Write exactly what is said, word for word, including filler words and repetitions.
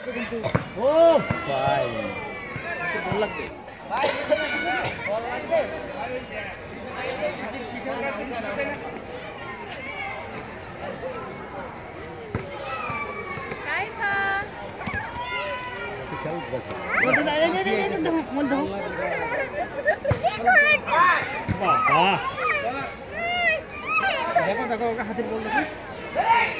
ও ভাই ভালো লাগবে ভাই ভালো লাগবে কাইফা ওটা দে দে দে দে দে মন দাও বাবা দেখো দেখো ওকে হাতে বল দেখো